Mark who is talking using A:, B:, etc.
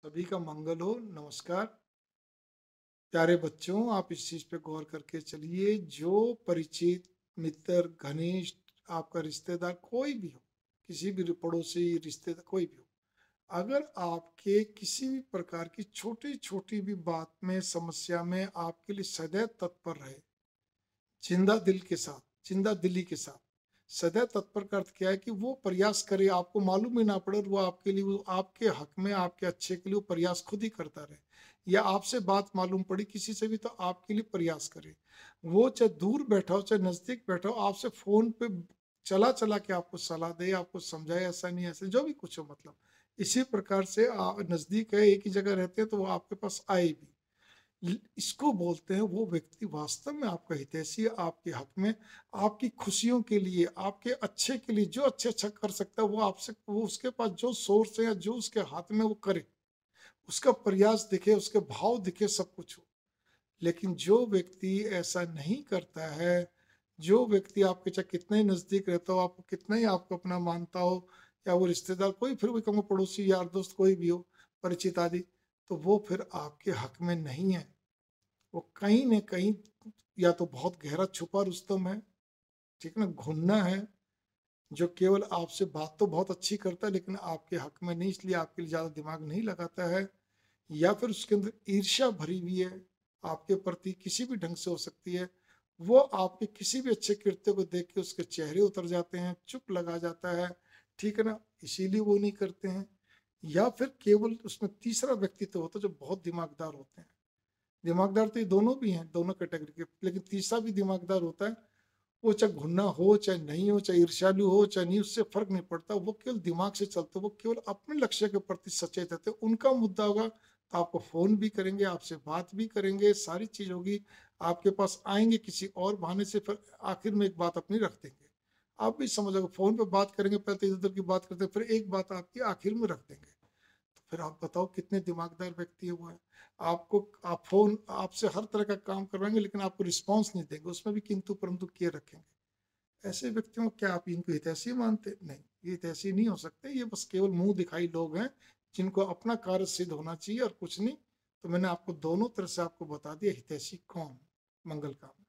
A: सभी का मंगल हो। नमस्कार। प्यारे बच्चों, आप इस चीज पे गौर करके चलिए। जो परिचित मित्र, घनिष्ठ, आपका रिश्तेदार कोई भी हो, किसी भी पड़ोसी, रिश्तेदार कोई भी हो, अगर आपके किसी भी प्रकार की छोटी छोटी भी बात में, समस्या में आपके लिए सदैव तत्पर रहे, जिंदा दिल के साथ, जिंदा दिली के साथ सदैव तत्पर का अर्थ क्या है कि वो प्रयास करे, आपको मालूम ही ना पड़े, और वो आपके लिए, वो आपके हक में, आपके अच्छे के लिए वो प्रयास खुद ही करता रहे। या आपसे बात मालूम पड़ी किसी से भी, तो आपके लिए प्रयास करे। वो चाहे दूर बैठा हो चाहे नजदीक बैठा हो, आपसे फोन पे चला चला के आपको सलाह दे, आपको समझाए ऐसा नहीं ऐसे, जो भी कुछ हो, मतलब इसी प्रकार से नजदीक है, एक ही जगह रहते हैं, तो वो आपके पास आए भी। इसको बोलते हैं वो व्यक्ति वास्तव में आपका हितैषी है, आपके हक में, आपकी खुशियों के लिए, आपके अच्छे के लिए, जो अच्छे अच्छा कर सकता है वो आपसे, वो उसके पास जो सोर्स है या जो उसके हाथ में वो करे, उसका प्रयास दिखे, उसके भाव दिखे, सब कुछ हो। लेकिन जो व्यक्ति ऐसा नहीं करता है, जो व्यक्ति आपके चाहे कितना ही नजदीक रहता हो, आपको कितना ही आपको अपना मानता हो, या वो रिश्तेदार कोई, फिर भी कहूँगा पड़ोसी, यार दोस्त कोई भी हो, परिचित आदि, तो वो फिर आपके हक में नहीं है। वो कहीं न कहीं या तो बहुत गहरा छुपा रुस्तम है, ठीक है ना? घुनना है, जो केवल आपसे बात तो बहुत अच्छी करता है, लेकिन आपके हक में नहीं, इसलिए आपके लिए ज़्यादा दिमाग नहीं लगाता है। या फिर उसके अंदर ईर्ष्या भरी हुई है, आपके प्रति किसी भी ढंग से हो सकती है। वो आपके किसी भी अच्छे कृत्य को देख के उसके चेहरे उतर जाते हैं, चुप लगा जाता है, ठीक है ना? इसीलिए वो नहीं करते हैं। या फिर केवल उसमें तीसरा व्यक्तित्व होता है जो बहुत दिमागदार होते हैं। दिमागदार तो ये दोनों भी हैं, दोनों कैटेगरी के, लेकिन तीसरा भी दिमागदार होता है। वो चाहे घुनना हो, चाहे नहीं हो, चाहे ईर्ष्यालु हो, चाहे नहीं, उससे फ़र्क नहीं पड़ता। वो केवल दिमाग से चलते, वो केवल अपने लक्ष्य के प्रति सचेत रहते हैं। उनका मुद्दा होगा तो आपको फ़ोन भी करेंगे, आपसे बात भी करेंगे, सारी चीज़ होगी। आपके पास आएँगे किसी और बहाने से, फिर आखिर में एक बात अपनी रख देंगे। आप भी समझोगे, फ़ोन पे बात करेंगे, पहले तो इधर-उधर की बात करते हैं, फिर एक बात आपकी आखिर में रख देंगे। तो फिर आप बताओ कितने दिमागदार व्यक्ति है वो है। आपको, आप फ़ोन आपसे हर तरह का काम करवाएँगे, लेकिन आपको रिस्पॉन्स नहीं देंगे, उसमें भी किंतु परंतु किए रखेंगे। ऐसे व्यक्तियों को क्या आप इनको हितैषी मानते? नहीं, ये हितैषी नहीं हो सकते, ये बस केवल मुँह दिखाई लोग हैं, जिनको अपना कार्य सिद्ध होना चाहिए और कुछ नहीं। तो मैंने आपको दोनों तरह से आपको बता दिया हितैषी कौन। मंगल कामना।